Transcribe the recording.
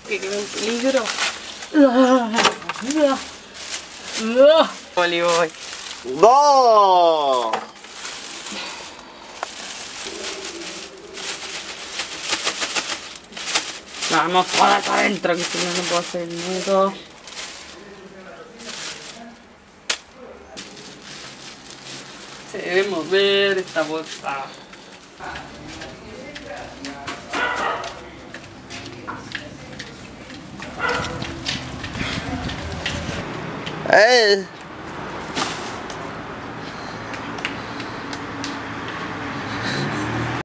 Que queda en peligro. Voy. ¡Dos! Vamos todas adentro, que si no, no puedo hacer el nudo. Se debe mover esta bolsa. ¡Eh!